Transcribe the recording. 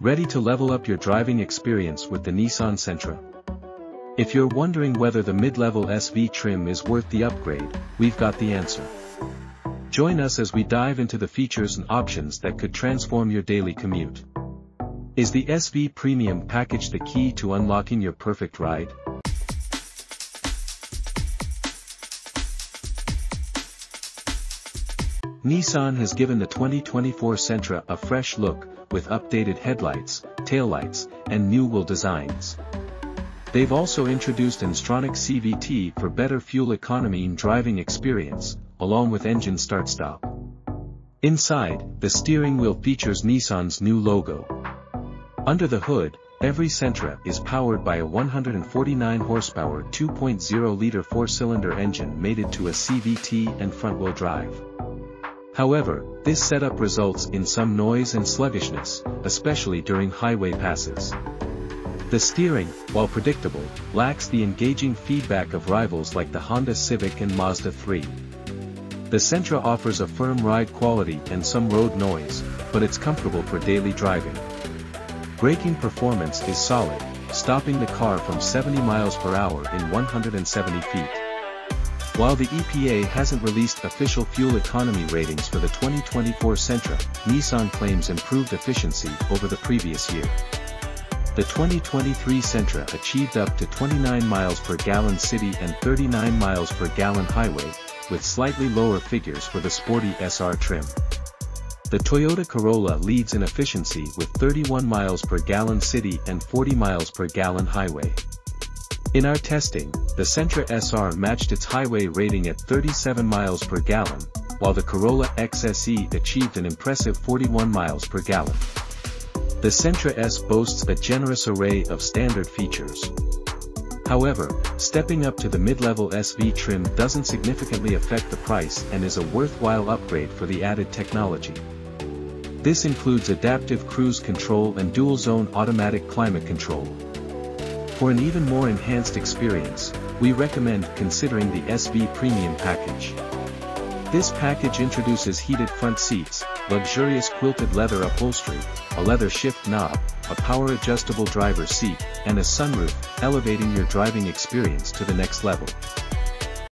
Ready to level up your driving experience with the Nissan Sentra? If you're wondering whether the mid-level SV trim is worth the upgrade, we've got the answer. Join us as we dive into the features and options that could transform your daily commute. Is the SV Premium package the key to unlocking your perfect ride? Nissan has given the 2024 Sentra a fresh look, with updated headlights, taillights, and new wheel designs. They've also introduced N-Stronix CVT for better fuel economy and driving experience, along with engine start-stop. Inside, the steering wheel features Nissan's new logo. Under the hood, every Sentra is powered by a 149 horsepower 2.0-liter four-cylinder engine mated to a CVT and front-wheel drive. However, this setup results in some noise and sluggishness, especially during highway passes. The steering, while predictable, lacks the engaging feedback of rivals like the Honda Civic and Mazda 3. The Sentra offers a firm ride quality and some road noise, but it's comfortable for daily driving. Braking performance is solid, stopping the car from 70 miles per hour in 170 feet. While the EPA hasn't released official fuel economy ratings for the 2024 Sentra, Nissan claims improved efficiency over the previous year. The 2023 Sentra achieved up to 29 miles per gallon city and 39 miles per gallon highway, with slightly lower figures for the Sporty SR trim. The Toyota Corolla leads in efficiency with 31 miles per gallon city and 40 miles per gallon highway. In our testing, the Sentra SR matched its highway rating at 37 miles per gallon, while the Corolla XSE achieved an impressive 41 miles per gallon. The Sentra S boasts a generous array of standard features. However, stepping up to the mid-level SV trim doesn't significantly affect the price and is a worthwhile upgrade for the added technology. This includes adaptive cruise control and dual-zone automatic climate control. For an even more enhanced experience, we recommend considering the SV Premium package. This package introduces heated front seats, luxurious quilted leather upholstery, a leather shift knob, a power-adjustable driver's seat, and a sunroof, elevating your driving experience to the next level.